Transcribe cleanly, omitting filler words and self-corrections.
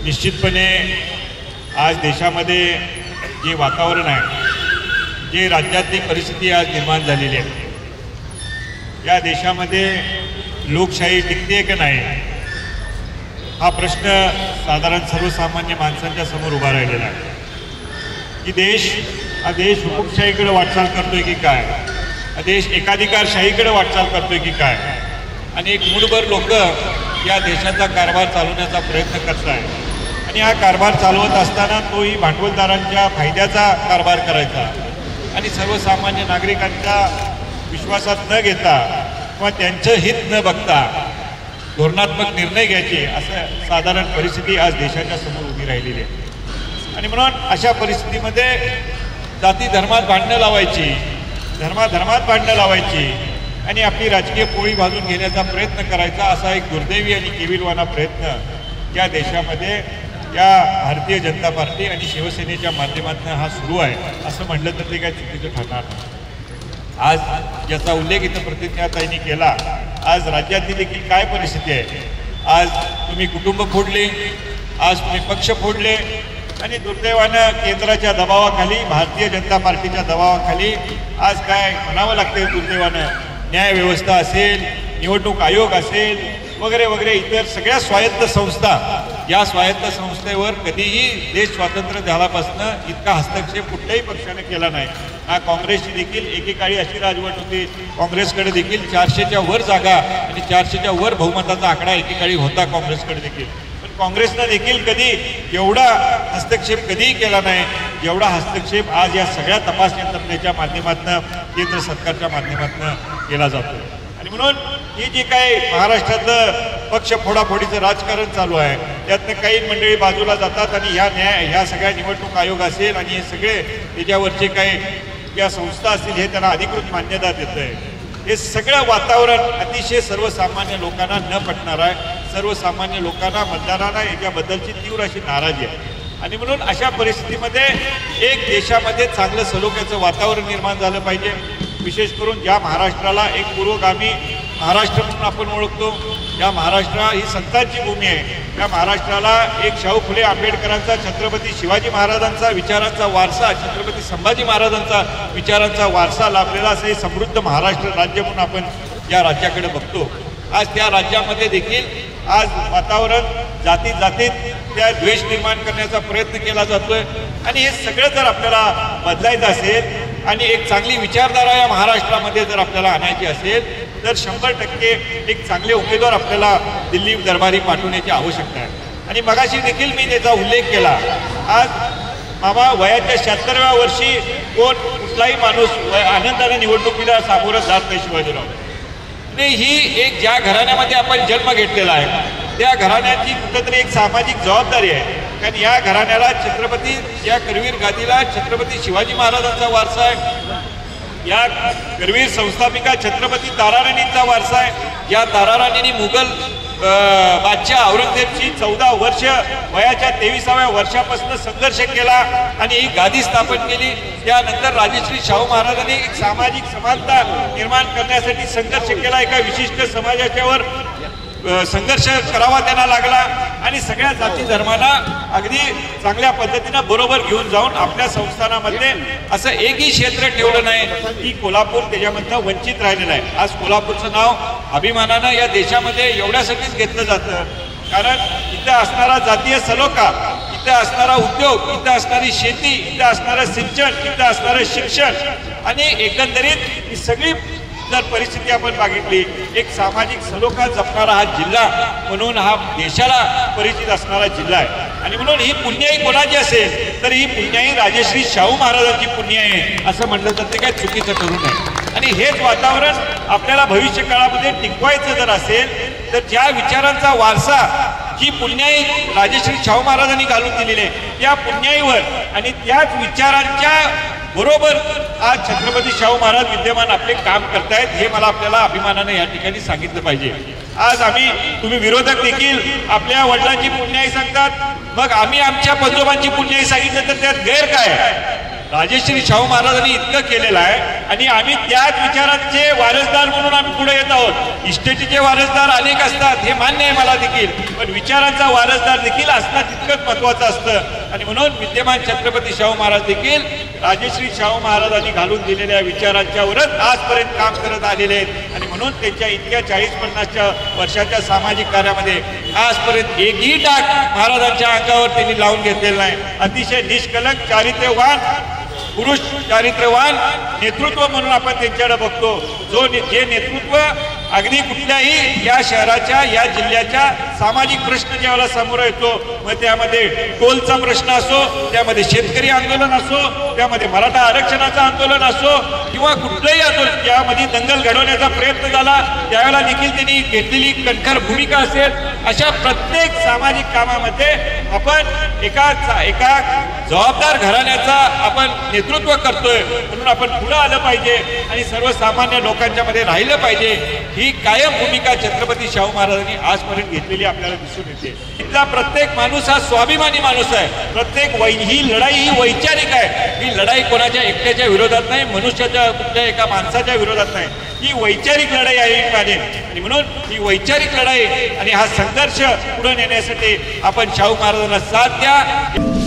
निश्चितपणे आज देशामध्ये जे वातावरण आहे, जे राज्यातली परिस्थिती आज निर्माण झालेली आहे, या देशामध्ये लोकशाही टिकते की नाही हा प्रश्न साधारण सर्वसामान्य माणसांच्या समोर उभा राहिलेला आहे की हा देश हुकुमशाहीकडे वाटचाल करतोय की काय, हा देश एकाधिकारशाहीकडे वाटचाल करतोय की काय, आणि एक मूठभर लोक या देशाचा कारभार चालवण्याचा प्रयत्न करत आहे आणि हा कारभार चालवत असताना तोही भांडवलदारांच्या फायद्याचा कारभार करायचा आणि सर्वसामान्य नागरिकांच्या विश्वासात न घेता किंवा त्यांचं हित न बघता धोरणात्मक निर्णय घ्यायचे असं साधारण परिस्थिती आज देशाच्या समोर उभी राहिलेली आहे। आणि म्हणून अशा परिस्थितीमध्ये जाती धर्मात भांडणं लावायची, धर्मात भांडणं लावायची आणि आपली राजकीय पोळी भाजून घेण्याचा प्रयत्न करायचा असा एक दुर्दैवी आणि केविलवाना प्रयत्न या देशामध्ये या भारतीय जनता पार्टी आणि शिवसेनेच्या माध्यमातून हा सुरू आहे असं म्हटलं तर ते काय चुकीचं ठरणार नाही। आज ज्याचा उल्लेख इथं प्रतिज्ञाताईंनी केला, आज राज्यातली देखील काय परिस्थिती आहे, आज तुम्ही कुटुंब फोडले, आज तुम्ही पक्ष फोडले आणि दुर्दैवानं केंद्राच्या दबावाखाली, भारतीय जनता पार्टीच्या दबावाखाली आज काय म्हणावं लागतं, दुर्दैवानं न्यायव्यवस्था असेल, निवडणूक आयोग असेल वगैरे वगैरे इतर सगळ्या स्वायत्त संस्था, या स्वायत्त संस्थेवर कधीही देश स्वातंत्र्य झाल्यापासून इतका हस्तक्षेप कुठल्याही पक्षाने केला नाही। हा काँग्रेसची देखील एकेकाळी अशी राजवट होती, काँग्रेसकडे देखील 400च्या वर जागा आणि 400च्या वर बहुमताचा आकडा एकेकाळी होता काँग्रेसकडे देखील, पण काँग्रेसनं देखील कधी एवढा हस्तक्षेप कधीही केला नाही जेवढा हस्तक्षेप आज या सगळ्या तपास यंत्रणेच्या माध्यमातून, केंद्र सरकारच्या माध्यमातून केला जातो। आणि म्हणून ही जी काही महाराष्ट्रातलं पक्ष फोडाफोडीचं राजकारण चालू आहे त्यातनं काही मंडळी बाजूला जातात आणि ह्या सगळ्या निवडणूक आयोग असेल आणि हे सगळे त्याच्यावरचे काही या संस्था असतील हे त्यांना अधिकृत मान्यता देत आहे। हे सगळं वातावरण अतिशय सर्वसामान्य लोकांना न पटणार आहे, सर्वसामान्य लोकांना, मतदारांना याच्याबद्दलची तीव्र अशी नाराजी आहे। आणि म्हणून अशा परिस्थितीमध्ये एक देशामध्ये चांगलं सलोख्याचं वातावरण निर्माण झालं पाहिजे। विशेष करून ज्या महाराष्ट्राला एक पुरोगामी महाराष्ट्र म्हणून आपण ओळखतो, या महाराष्ट्र ही संतांची भूमी आहे, त्या महाराष्ट्राला एक शाहू फुले आंबेडकरांचा, छत्रपती शिवाजी महाराजांचा विचारांचा वारसा, छत्रपती संभाजी महाराजांचा विचारांचा वारसा लाभलेला असं हे समृद्ध महाराष्ट्र राज्य म्हणून आपण या राज्याकडे बघतो। आज त्या राज्यामध्ये देखील आज वातावरण जातीत त्या द्वेष निर्माण करण्याचा प्रयत्न केला जातोय आणि हे सगळं जर आपल्याला बदलायचं असेल आणि एक चांगली विचारधारा या महाराष्ट्रामध्ये जर आपल्याला आणायची असेल तर 100% एक चांगले उमेदवार आपल्याला दिल्ली दरबारी पाठवण्याची आवश्यकता आहे। आणि मगाशी देखील मी त्याचा उल्लेख केला, आज मामा वयाच्या 76व्या वर्षी कुठलाही माणूस आनंदाने निवडणुकीला सामोरं जात नाही शिवाजीराव। आणि ही एक ज्या घराण्यामध्ये आपण जन्म घेतलेला आहे त्या घराण्याची कुठंतरी एक सामाजिक जबाबदारी आहे, कारण या घराण्याला छत्रपती, या करवीर गादीला छत्रपती शिवाजी महाराजांचा वारसा आहे, या करवीर संस्थापिका छत्रपती ताराराणींचा वारसा आहे, या ताराराणींनी मुघल बादशाह औरंगजेबची 14 वर्ष वयाच्या 23व्या वर्षापासून संघर्ष केला आणि ही गादी स्थापन केली। त्यानंतर राजश्री शाहू महाराजांनी एक सामाजिक समानता निर्माण करण्यासाठी संघर्ष केला, एका विशिष्ट समाजाच्यावर संघर्ष करावा त्यांना लागला आणि सगळ्या जाती धर्मांना अगदी चांगल्या पद्धतीनं बरोबर घेऊन जाऊन आपल्या संस्थानामध्ये असं एकही क्षेत्र ठेवलं नाही की कोल्हापूर त्याच्यामधनं वंचित राहिलेलं आहे। आज कोल्हापूरचं नाव अभिमानानं या देशामध्ये एवढ्यासाठीच घेतलं जातं कारण इथं असणारा जातीय सलोखा, इथं असणारा उद्योग, इथं असणारी शेती, इथं असणारं सिंचन, इथं असणारं शिक्षण आणि एकंदरीत ही सगळी जर परिस्थिती आपण बघितली, एक सामाजिक सलोखा जपणारा हा जिल्हा म्हणून हा देशाला परिचित असणारा जिल्हा आहे। आणि म्हणून ही पुण्याई कोणाची असेल तर ही पुण्याई राजश्री शाहू महाराजांची पुण्याई आहे असं म्हटलं तर ते काय चुकीचं ठरू नये। आणि हेच वातावरण आपल्याला भविष्य काळामध्ये टिकवायचं जर असेल तर ज्या विचारांचा वारसा जी पुण्याई राजश्री शाहू महाराजांनी घालून दिलेली आहे त्या पुण्याईवर आणि त्याच विचारांच्या बरोबर आज छत्रपती शाहू महाराज विद्यमान आपले काम करतायत हे मला आपल्याला अभिमानाने या ठिकाणी सांगितलं पाहिजे। आज तुम्ही विरोधक देखील आपल्या वडिलांची पुण्याई सांगतात, मग आम्ही आमच्या पंजोबांची पुण्याई सांगितलं तर त्यात गैर काय? राजश्री शाहू महाराजांनी इतकं केलेलं आहे आणि आम्ही त्याच विचारांचे वारसदार म्हणून आम्ही पुढे येत आहोत. इस्टेटीचे वारसदार अनेक असतात हे मान्य आहे मला देखील, पण विचारांचा वारसदार देखील असणं तितकंच महत्त्वाचं असतं. आणि म्हणून विद्यमान छत्रपती शाहू महाराज देखील राजश्री शाहू महाराजांनी घालून दिलेल्या विचारांच्यावरच आजपर्यंत काम करत आलेले आहेत. आणि म्हणून त्यांच्या इतक्या 40-50 वर्षाच्या सामाजिक कार्यामध्ये आजपर्यंत एकही डाग महाराजांच्या अंगावर त्यांनी लावून घेतलेला नाही. अतिशय निष्कलंक चारित्र्यवान पुरुष, चारित्र्यवान नेतृत्व म्हणून आपण त्यांच्याकडे बघतो. जे नेतृत्व अगदी कुठल्याही या शहराच्या, या जिल्ह्याच्या सामाजिक प्रश्न ज्यावेळेला समोर येतो, मग त्यामध्ये टोलचा प्रश्न असो, त्यामध्ये शेतकरी आंदोलन असो, त्यामध्ये मराठा आरक्षणाचं आंदोलन असो किंवा कुठलंही आंदोलन ज्यामध्ये दंगल घडवण्याचा प्रयत्न झाला त्यावेळेला देखील त्यांनी घेतलेली कणखर भूमिका असेल. अशा प्रत्येक सामाजिक कामामध्ये आपण एका जबाबदार घराण्याचा आपण नेतृत्व करतोय, म्हणून आपण पुढे आलं पाहिजे आणि सर्वसामान्य लोकांच्या मध्ये राहिलं पाहिजे. ही कायम भूमिका छत्रपती शाहू महाराजांनी आजपर्यंत घेतलेली आपल्याला दिसून येते. इथला प्रत्येक माणूस हा स्वाभिमानी माणूस आहे. ही लढाई ही वैचारिक आहे. ही लढाई कोणाच्या एकट्याच्या विरोधात नाही, मनुष्याच्या कुठल्या एका माणसाच्या विरोधात नाही. ही वैचारिक लढाई आहे माझे. आणि म्हणून ही वैचारिक लढाई आणि हा संघर्ष पुढे नेण्यासाठी आपण शाहू महाराजांना साथ द्या.